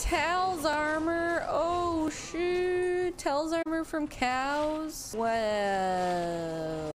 Tal's armor. Oh shoot. Tal's armor from cows. Well.